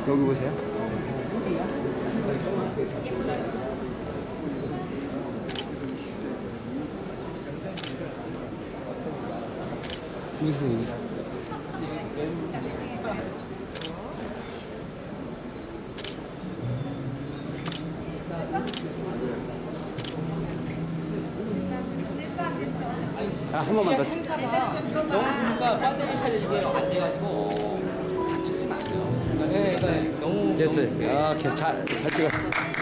여기 보세요. 웃으세요. 아, 한 번만 더. 너무 그러니까 배터리 차이 이게 안 돼가지고 다치지 마세요. 네, 그러니까 너무 됐어요. 아, 잘 찍었어.